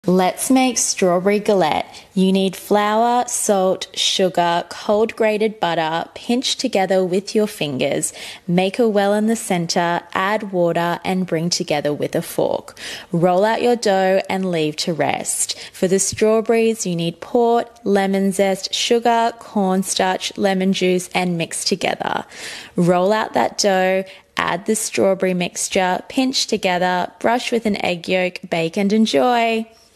Let's make strawberry galette. You need flour, salt, sugar, cold grated butter, pinch together with your fingers, make a well in the center, add water and bring together with a fork. Roll out your dough and leave to rest. For the strawberries, you need port, lemon zest, sugar, cornstarch, lemon juice and mix together. Roll out that dough, add the strawberry mixture, pinch together, brush with an egg yolk, bake and enjoy.